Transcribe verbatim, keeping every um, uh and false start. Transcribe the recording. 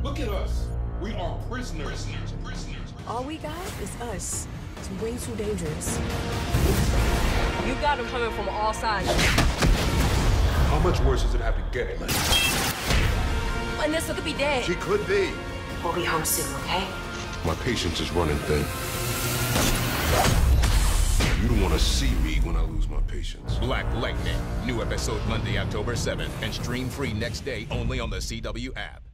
Look at us. We are prisoners. Prisoners. Prisoners. All we got is us. It's way too dangerous. You got them coming from all sides. How much worse does it have to get? Vanessa could be dead. She could be. We'll be home soon, okay? My patience is running thin. You don't want to see me when I lose my patience. Black Lightning. New episode Monday, October seventh, and stream free next day only on the C W app.